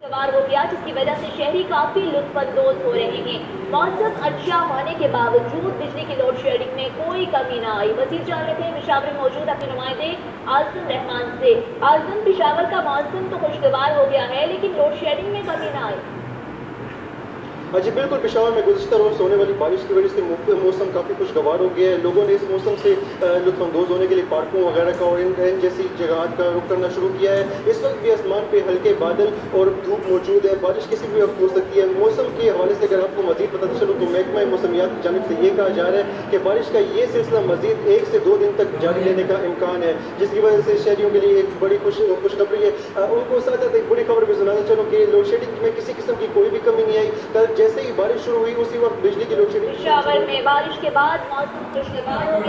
खुशगवार हो गया, जिसकी वजह से शहरी काफी लुत्फअंदोज हो रहे हैं। मौसम अच्छा होने के बावजूद बिजली की लोड शेडिंग में कोई कमी न आई। मजीद जान लेते हैं पेशावर में मौजूद अपने नुमाइंदे आजम रहमान से। आजम, पेशावर का मौसम तो खुशगवार हो गया है, लेकिन लोड शेडिंग में कमी न आई। जी बिल्कुल, पेशावर में गुज़िश्ता रोज़ होने वाली बारिश की वजह से मौसम काफ़ी खुशगवार हो गया है। लोगों ने इस मौसम से लुत्फ़अंदोज़ होने के लिए पार्कों वगैरह का और इन जैसी जगह का रुख करना शुरू किया है। इस वक्त भी आसमान पे हल्के बादल और धूप मौजूद है। बारिश किसी भी वक्त हो सकती है। मौसम के हवाले से अगर आपको मज़ीद पता चलो तो महकमा मौसमियात की जानिब से ये कहा जा रहा है कि बारिश का ये सिलसिला मज़ीद 1 से 2 दिन तक जारी रहने का इम्कान है, जिसकी वजह से शहरियों के लिए एक बड़ी खुशखबरी है। उनको साथ साथ एक बड़ी खबर भी सुनाना चलो कि लोड शेडिंग में किसी किस्म की कोई भी कमी नहीं आई। कल जैसे ही बारिश शुरू हुई उसी वक्त बिजली की लोड शेडिंग। पेशावर में बारिश के बाद मौसम खुशगवार हो गया।